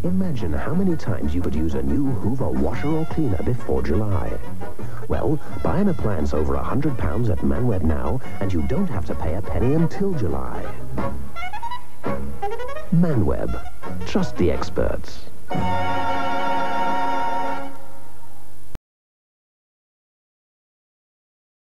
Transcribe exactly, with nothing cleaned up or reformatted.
Imagine how many times you could use a new Hoover washer or cleaner before July. Well, buy an appliance over one hundred pounds at Manweb now, and you don't have to pay a penny until July. Manweb. Trust the experts.